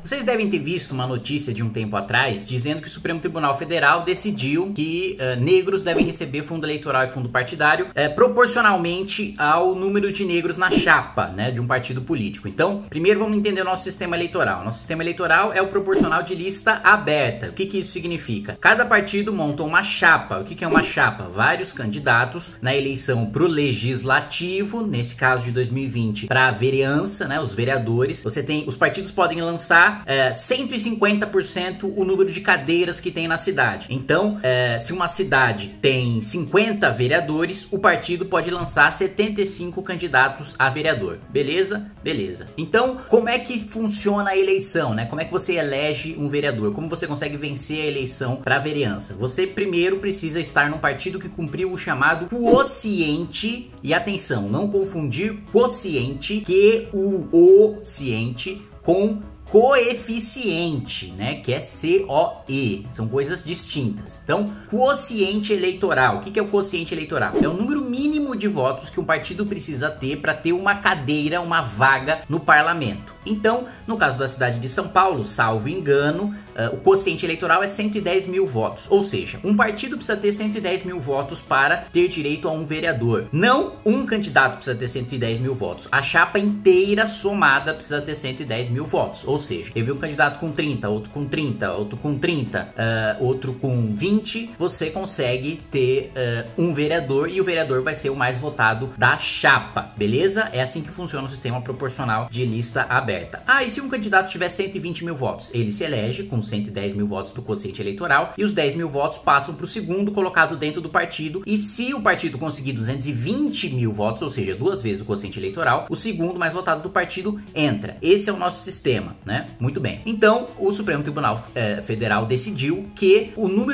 Vocês devem ter visto uma notícia de um tempo atrás dizendo que o Supremo Tribunal Federal decidiu que negros devem receber fundo eleitoral e fundo partidário proporcionalmente ao número de negros na chapa, né, de um partido político. Então, primeiro vamos entender o nosso sistema eleitoral. Nosso sistema eleitoral é o proporcional de lista aberta. O que isso significa? Cada partido monta uma chapa. O que é uma chapa? Vários candidatos na eleição para o legislativo, nesse caso de 2020, para a vereança, né, os vereadores. Os partidos podem lançar 150% o número de cadeiras que tem na cidade. Então, se uma cidade tem 50 vereadores, o partido pode lançar 75 candidatos a vereador. Beleza? Beleza. Então, como é que funciona a eleição, né? Como é que você elege um vereador? Como você consegue vencer a eleição para a vereança? Você primeiro precisa estar num partido que cumpriu o chamado quociente, e atenção, não confundir quociente, ciente, com coeficiente, né, que é COE, são coisas distintas. Então, quociente eleitoral, o que é o quociente eleitoral? É o número mínimo de votos que um partido precisa ter para ter uma cadeira, uma vaga no parlamento. Então, no caso da cidade de São Paulo, salvo engano, o quociente eleitoral é 110 mil votos. Ou seja, um partido precisa ter 110 mil votos para ter direito a um vereador. Não um candidato precisa ter 110 mil votos. A chapa inteira somada precisa ter 110 mil votos. Ou seja, teve um candidato com 30, outro com 30, outro com 30, outro com 20. Você consegue ter um vereador e o vereador vai ser o mais votado da chapa. Beleza? É assim que funciona o sistema proporcional de lista aberta. E se um candidato tiver 120 mil votos? Ele se elege com 110 mil votos do quociente eleitoral e os 10 mil votos passam para o segundo colocado dentro do partido. E se o partido conseguir 220 mil votos, ou seja, 2 vezes o quociente eleitoral, o segundo mais votado do partido entra. Esse é o nosso sistema, né? Muito bem. Então, o Supremo Tribunal Federal decidiu que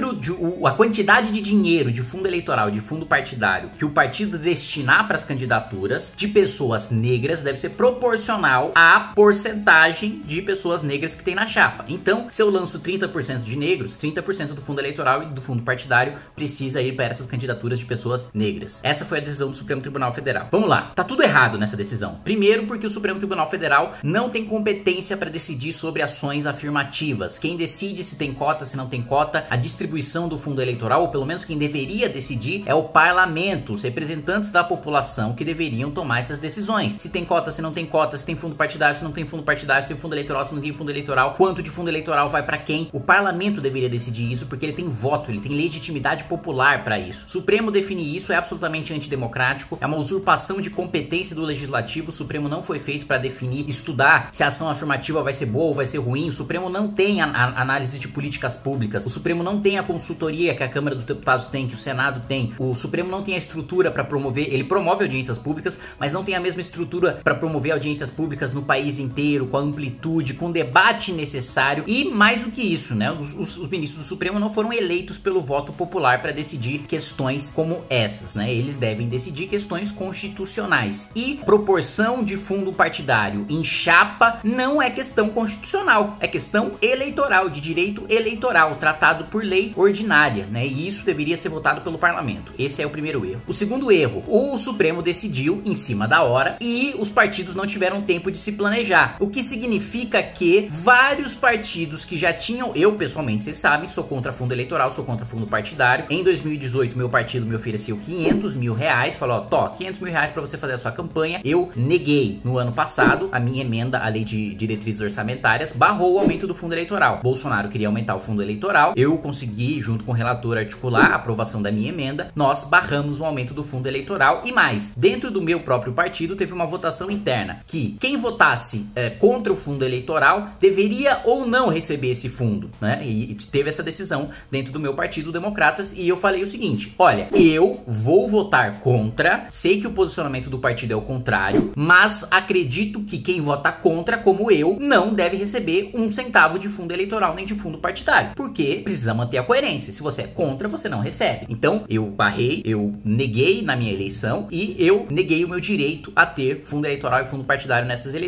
a quantidade de dinheiro de fundo eleitoral, de fundo partidário, que o partido destinar para as candidaturas de pessoas negras deve ser proporcional à porcentagem de pessoas negras que tem na chapa. Então, se eu lanço 30% de negros, 30% do fundo eleitoral e do fundo partidário precisa ir para essas candidaturas de pessoas negras. Essa foi a decisão do Supremo Tribunal Federal. Vamos lá, tá tudo errado nessa decisão. Primeiro, porque o Supremo Tribunal Federal não tem competência para decidir sobre ações afirmativas. Quem decide se tem cota, se não tem cota, a distribuição do fundo eleitoral, ou pelo menos quem deveria decidir, é o parlamento, os representantes da população que deveriam tomar essas decisões. Se tem cota, se não tem cota, se tem fundo partidário, se não tem fundo partidário, se tem fundo eleitoral, se não tem fundo eleitoral, quanto de fundo eleitoral vai para quem? O parlamento deveria decidir isso porque ele tem voto, ele tem legitimidade popular para isso. O Supremo definir isso é absolutamente antidemocrático, é uma usurpação de competência do legislativo. O Supremo não foi feito para definir, estudar se a ação afirmativa vai ser boa ou vai ser ruim. O Supremo não tem a análise de políticas públicas. O Supremo não tem a consultoria que a Câmara dos Deputados tem, que o Senado tem. O Supremo não tem a estrutura para promover, ele promove audiências públicas, mas não tem a mesma estrutura para promover audiências públicas no país inteiro, com a amplitude, com o debate necessário. E mais do que isso, né? Os ministros do Supremo não foram eleitos pelo voto popular para decidir questões como essas, né? Eles devem decidir questões constitucionais. E proporção de fundo partidário em chapa não é questão constitucional, é questão eleitoral, de direito eleitoral, tratado por lei ordinária, né? E isso deveria ser votado pelo parlamento. Esse é o primeiro erro. O segundo erro, o Supremo decidiu em cima da hora e os partidos não tiveram tempo de se planejar, o que significa que vários partidos que já tinham, eu pessoalmente, vocês sabem, sou contra fundo eleitoral, sou contra fundo partidário. Em 2018 meu partido me ofereceu 500 mil reais, falou, ó, 500 mil reais para você fazer a sua campanha. Eu neguei no ano passado. A minha emenda à lei de diretrizes orçamentárias barrou o aumento do fundo eleitoral. Bolsonaro queria aumentar o fundo eleitoral, eu consegui, junto com o relator, articular a aprovação da minha emenda. Nós barramos o aumento do fundo eleitoral e mais, dentro do meu próprio partido teve uma votação interna que quem votasse contra o fundo eleitoral deveria ou não receber esse fundo, né? E teve essa decisão dentro do meu partido, Democratas, e eu falei o seguinte, olha, eu vou votar contra, sei que o posicionamento do partido é o contrário, mas acredito que quem vota contra, como eu, não deve receber um centavo de fundo eleitoral nem de fundo partidário, porque precisa manter a coerência. Se você é contra, você não recebe. Então, eu barrei, eu neguei na minha eleição e eu neguei o meu direito a ter fundo eleitoral e fundo partidário nessas eleições, que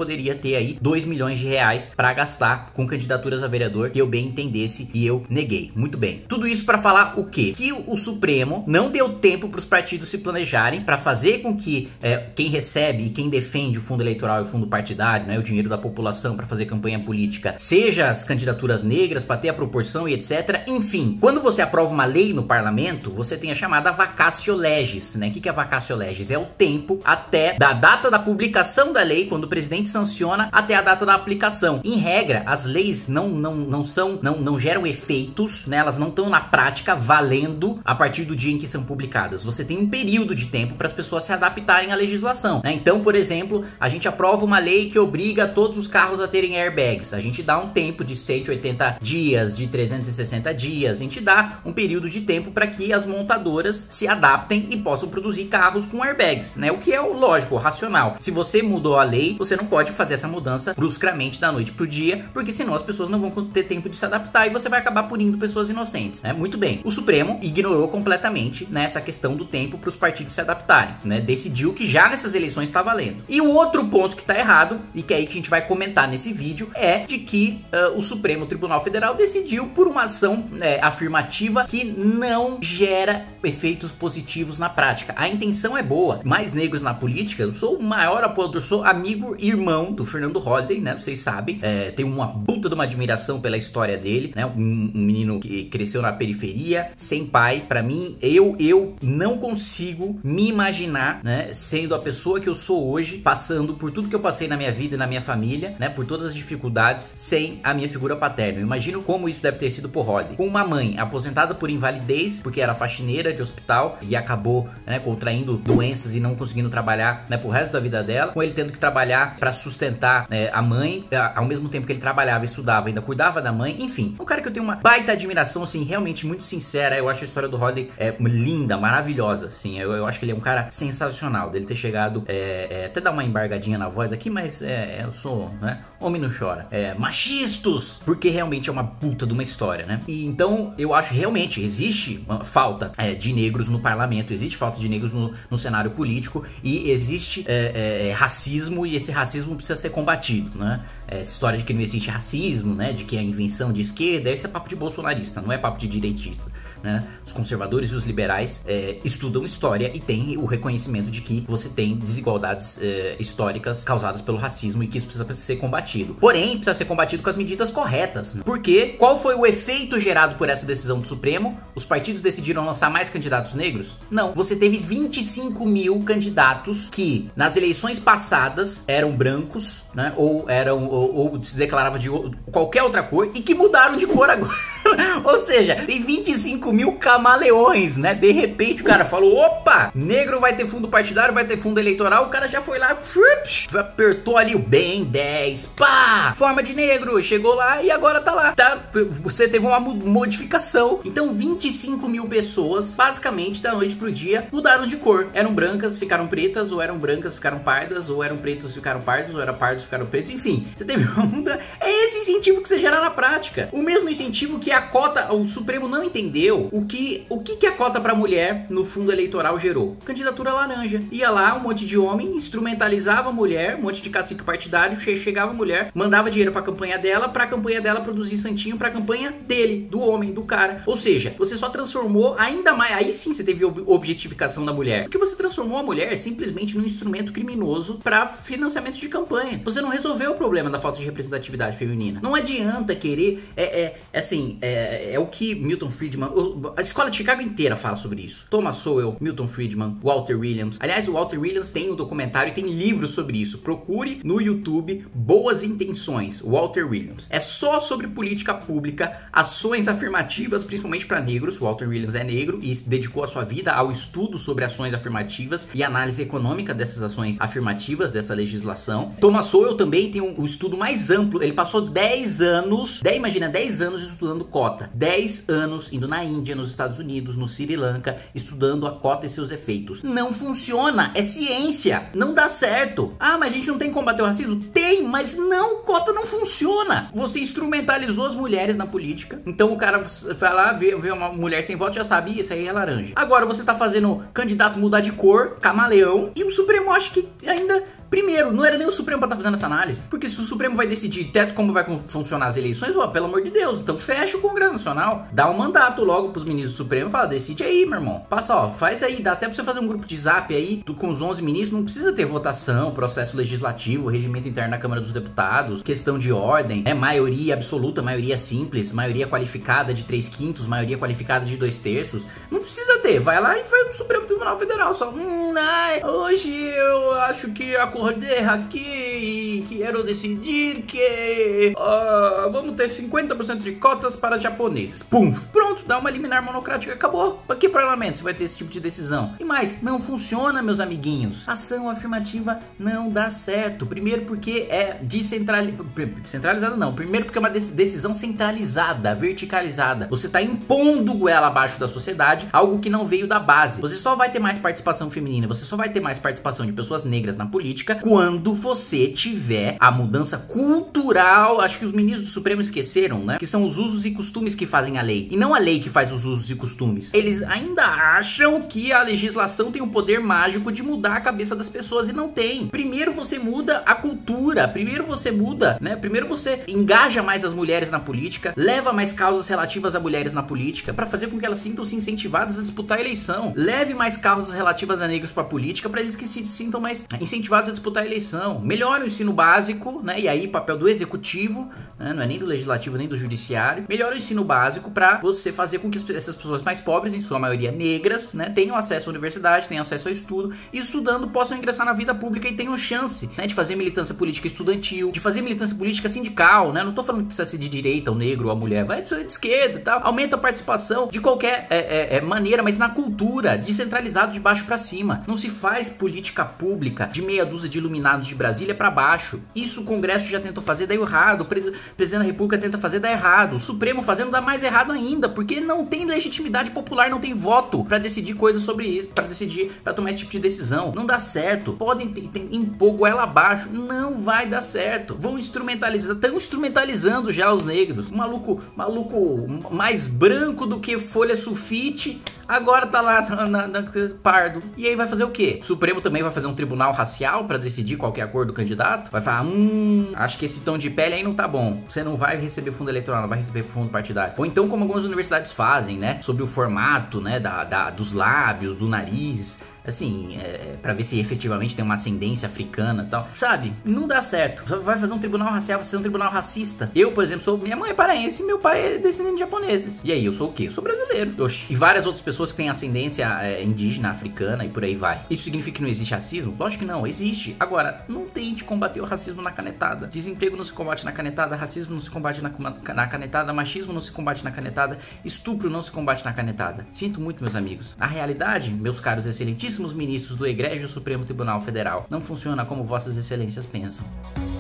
poderia ter aí 2 milhões de reais para gastar com candidaturas a vereador que eu bem entendesse e eu neguei. Muito bem. Tudo isso para falar o quê? Que o Supremo não deu tempo para os partidos se planejarem para fazer com que quem recebe e quem defende o fundo eleitoral e o fundo partidário, né, o dinheiro da população para fazer campanha política, seja as candidaturas negras para ter a proporção e etc. Enfim, quando você aprova uma lei no parlamento, você tem a chamada vacatio legis, né? O que é vacatio legis? É o tempo até da data da publicação da lei, quando o presidente sanciona, até a data da aplicação. Em regra, as leis não geram efeitos, né? Elas não estão na prática valendo a partir do dia em que são publicadas. Você tem um período de tempo para as pessoas se adaptarem à legislação, né? Então, por exemplo, a gente aprova uma lei que obriga todos os carros a terem airbags. A gente dá um tempo de 180 dias, de 360 dias. A gente dá um período de tempo para que as montadoras se adaptem e possam produzir carros com airbags, né? O que é o lógico, o racional. Se você mudou a lei, você não pode fazer essa mudança bruscamente da noite pro dia, porque senão as pessoas não vão ter tempo de se adaptar e você vai acabar punindo pessoas inocentes, né? Muito bem. O Supremo ignorou completamente, né, essa questão do tempo para os partidos se adaptarem, né? Decidiu que já nessas eleições está valendo. E o outro ponto que está errado, e que é aí que a gente vai comentar nesse vídeo, é de que o Supremo Tribunal Federal decidiu por uma ação afirmativa que não gera efeitos positivos na prática. A intenção é boa. Mais negros na política, eu sou o maior apoiador, sou amigo e irmão do Fernando Holliday, né? Vocês sabem, tenho uma puta de uma admiração pela história dele, né? Um menino que cresceu na periferia, sem pai. Pra mim, eu não consigo me imaginar, né, sendo a pessoa que eu sou hoje, passando por tudo que eu passei na minha vida e na minha família, né, por todas as dificuldades, sem a minha figura paterna. Eu imagino como isso deve ter sido por Holliday. Com uma mãe aposentada por invalidez, porque era faxineira de hospital e acabou, né, contraindo doenças e não conseguindo trabalhar, né, pro resto da vida dela, com ele tendo que trabalhar para sustentar a mãe, ao mesmo tempo que ele trabalhava e estudava, ainda cuidava da mãe. Enfim, um cara que eu tenho uma baita admiração, assim, realmente muito sincera. Eu acho a história do Holliday linda, maravilhosa, assim. Eu acho que ele é um cara sensacional, dele ter chegado, até dar uma embargadinha na voz aqui, mas eu sou, né, homem não chora, machistos, porque realmente é uma puta de uma história, né? E então eu acho realmente existe uma falta de negros no parlamento, existe falta de negros no cenário político e existe racismo, e esse racismo precisa ser combatido, né? Essa história de que não existe racismo, né, de que é invenção de esquerda, esse é papo de bolsonarista, não é papo de direitista, né? Os conservadores e os liberais estudam história e têm o reconhecimento de que você tem desigualdades históricas causadas pelo racismo e que isso precisa ser combatido. Porém, precisa ser combatido com as medidas corretas, né? Porque qual foi o efeito gerado por essa decisão do Supremo? Os partidos decidiram lançar mais candidatos negros? Não. Você teve 25 mil candidatos que nas eleições passadas eram brancos, né? Ou se declarava de qualquer outra cor e que mudaram de cor agora. Ou seja, tem 25 mil camaleões, né? De repente o cara falou, opa, negro vai ter fundo partidário, vai ter fundo eleitoral. O cara já foi lá, apertou ali o bem 10, pá, forma de negro, chegou lá e agora tá lá, tá? Você teve uma modificação. Então 25 mil pessoas, basicamente da noite pro dia, mudaram de cor. Eram brancas, ficaram pretas, ou eram brancas, ficaram pardas, ou eram pretos, ficaram pardos, ou eram pardos, ficaram pretos. Enfim, você teve uma mudança. É esse incentivo que você gera na prática. O mesmo incentivo que a cota, o Supremo não entendeu o que a cota pra mulher no fundo eleitoral gerou. Candidatura laranja. Ia lá um monte de homem, instrumentalizava a mulher, um monte de cacique partidário, chegava a mulher, mandava dinheiro pra campanha dela produzir santinho pra campanha dele, do homem, do cara. Ou seja, você só transformou ainda mais, aí sim você teve objetificação da mulher, porque você transformou a mulher simplesmente num instrumento criminoso pra financiamento de campanha. Você não resolveu o problema da falta de representatividade feminina. Não adianta querer, é o que Milton Friedman, a escola de Chicago inteira fala sobre isso. Thomas Sowell, Milton Friedman, Walter Williams. Aliás, o Walter Williams tem um documentário e tem livros sobre isso. Procure no YouTube Boas Intenções, Walter Williams. É só sobre política pública, ações afirmativas, principalmente para negros. O Walter Williams é negro e dedicou a sua vida ao estudo sobre ações afirmativas e análise econômica dessas ações afirmativas, dessa legislação. Thomas Sowell também tem um estudo mais amplo. Ele passou 10 anos, imagina, 10 anos estudando cota. 10 anos indo na Índia, nos Estados Unidos, no Sri Lanka, estudando a cota e seus efeitos. Não funciona, é ciência, não dá certo. Ah, mas a gente não tem que combater o racismo? Tem, mas não, cota não funciona. Você instrumentalizou as mulheres na política, então o cara vai lá, vê uma mulher sem voto, já sabe, isso aí é laranja. Agora você tá fazendo candidato mudar de cor, camaleão, e o Supremo acha que ainda Primeiro, não era nem o Supremo pra estar fazendo essa análise, porque se o Supremo vai decidir teto como vai funcionar as eleições, ó, pelo amor de Deus, então fecha o Congresso Nacional, dá um mandato logo pros ministros do Supremo e fala, decide aí, meu irmão. Passa, ó, faz aí, dá até pra você fazer um grupo de zap aí, com os 11 ministros, não precisa ter votação, processo legislativo, regimento interno da Câmara dos Deputados, questão de ordem, maioria absoluta, maioria simples, maioria qualificada de 3/5, maioria qualificada de 2/3, não precisa ter, vai lá e faz o Supremo Tribunal Federal, só, hoje eu acho que acordei aqui e quero decidir que vamos ter 50% de cotas para japoneses. Pum, pronto, dá uma liminar monocrática, acabou. Pra que parlamento você vai ter esse tipo de decisão? E mais, não funciona, meus amiguinhos. Ação afirmativa não dá certo. Primeiro porque é descentralizada não. Primeiro porque é uma decisão centralizada, verticalizada. Você tá impondo goela abaixo da sociedade, algo que não veio da base. Você só vai ter mais participação feminina, você só vai ter mais participação de pessoas negras na política quando você tiver a mudança cultural. Acho que os ministros do Supremo esqueceram, né? Que são os usos e costumes que fazem a lei, e não a lei que faz os usos e costumes. Eles ainda acham que a legislação tem o poder mágico de mudar a cabeça das pessoas, e não tem. Primeiro você muda a cultura, primeiro você muda, né? Primeiro você engaja mais as mulheres na política, leva mais causas relativas a mulheres na política, para fazer com que elas sintam-se incentivadas a disputar a eleição. Leve mais causas relativas a negros para política, para eles que se sintam mais incentivados a disputar a eleição. Melhore o ensino básico, né? E aí papel do executivo, né? Não é nem do legislativo nem do judiciário. Melhore o ensino básico para você fazer com que essas pessoas mais pobres, em sua maioria negras, né, tenham acesso à universidade, tenham acesso ao estudo, e estudando possam ingressar na vida pública e tenham chance, né, de fazer militância política estudantil, de fazer militância política sindical, né? Não tô falando que precisa ser de direita, ou negro, ou a mulher, vai de esquerda e tal. Aumenta a participação de qualquer maneira, mas na cultura, descentralizado de baixo para cima. Não se faz política pública de meia dúzia de iluminados de Brasília para baixo. Isso o Congresso já tentou fazer, dá errado. O presidente da República tenta fazer, dá errado. O Supremo fazendo, dá mais errado ainda, porque não tem legitimidade popular, não tem voto para decidir coisas sobre isso, para tomar esse tipo de decisão. Não dá certo. Podem impor goela abaixo, não vai dar certo. Vão instrumentalizar, estão instrumentalizando já os negros. Um maluco mais branco do que folha sulfite, agora tá lá na pardo. E aí vai fazer o quê? O Supremo também vai fazer um tribunal racial para decidir qual que é a cor do candidato? Vai falar, acho que esse tom de pele aí não tá bom. Você não vai receber fundo eleitoral, não vai receber fundo partidário. Ou então, como algumas universidades fazem, né? Sobre o formato, né? Dos lábios, do nariz. Assim, pra ver se efetivamente tem uma ascendência africana e tal. Sabe? Não dá certo. Vai fazer um tribunal racial, vai ser um tribunal racista. Eu, por exemplo, minha mãe é paraense e meu pai é descendente de japoneses. E aí, eu sou o quê? Eu sou brasileiro. Oxi. E várias outras pessoas que têm ascendência indígena, africana e por aí vai. Isso significa que não existe racismo? Lógico que não, existe. Agora, não tente combater o racismo na canetada. Desemprego não se combate na canetada, racismo não se combate na canetada, machismo não se combate na canetada, estupro não se combate na canetada. Sinto muito, meus amigos. A realidade, meus caros excelentíssimos ministros do Egrégio Supremo Tribunal Federal, não funciona como vossas excelências pensam.